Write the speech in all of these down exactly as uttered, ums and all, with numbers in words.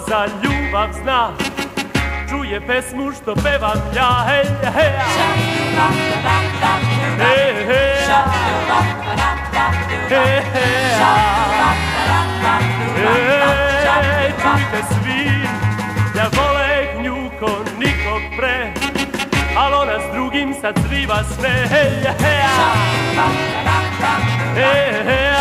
za ljubav zna, čuje pesmu što pevam ja, hej, hej, hej, hej, hej, hej, čujte svi, ja voleh nju ko nikog pre, al ona s drugim sad zriva sve, hej, hej, hej, hej, hej,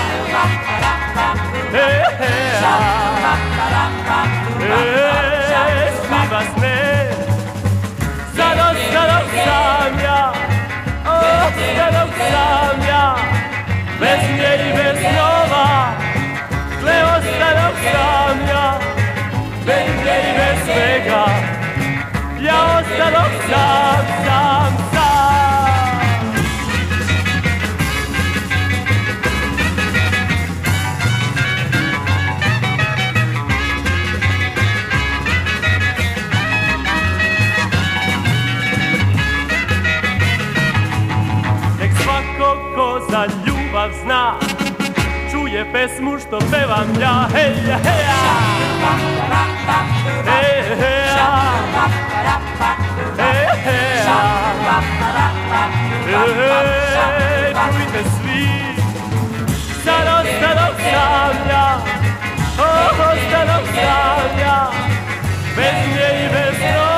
hej, zriva sve. Zadok, zadok sam ja, oh, zadok sam ja, bez nje i bez njova, gle ostanok sam ja, bez nje i bez svega, ja ostanok sam, sam, sam. Nek svako ko za ljubav zna, čuje pesmu što pevam ja, hej, hej, hej, hej, hej, hej, čujte svi, sad ostanok sam ja, oh, ostanok sam ja, bez nje i bez njoj.